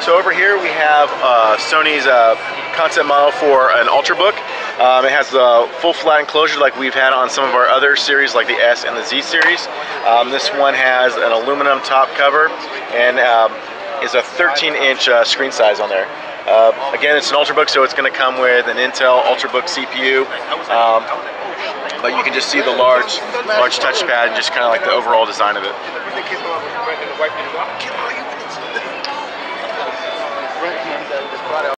So over here we have Sony's concept model for an Ultrabook. It has a full flat enclosure like we've had on some of our other series like the S and the Z series. This one has an aluminum top cover and is a 13-inch screen size on there. Again, it's an Ultrabook, so it's going to come with an Intel Ultrabook CPU. But you can just see the large touchpad and just kind of like the overall design of it.